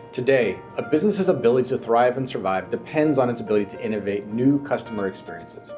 Today, a business's ability to thrive and survive depends on its ability to innovate new customer experiences.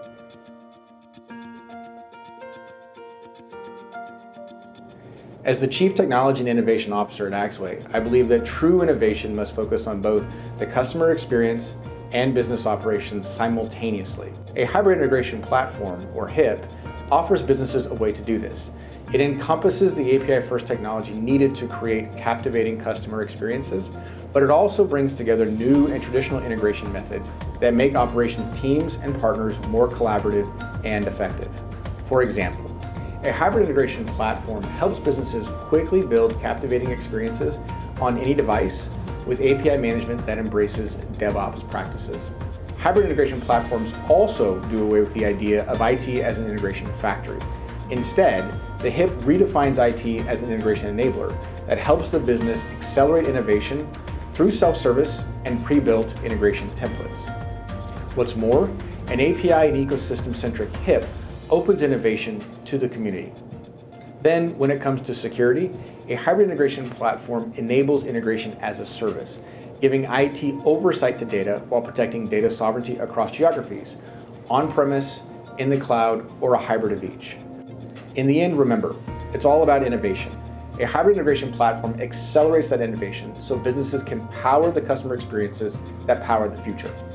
As the Chief Technology and Innovation Officer at Axway, I believe that true innovation must focus on both the customer experience and business operations simultaneously. A hybrid integration platform, or HIP, offers businesses a way to do this. It encompasses the API-first technology needed to create captivating customer experiences, but it also brings together new and traditional integration methods that make operations teams and partners more collaborative and effective. For example, a hybrid integration platform helps businesses quickly build captivating experiences on any device with API management that embraces DevOps practices. Hybrid integration platforms also do away with the idea of IT as an integration factory. Instead, the HIP redefines IT as an integration enabler that helps the business accelerate innovation through self-service and pre-built integration templates. What's more, an API and ecosystem-centric HIP opens innovation to the community. Then, when it comes to security, a hybrid integration platform enables integration as a service, giving IT oversight to data while protecting data sovereignty across geographies, on-premise, in the cloud, or a hybrid of each. In the end, remember, it's all about innovation. A hybrid integration platform accelerates that innovation so businesses can power the customer experiences that power the future.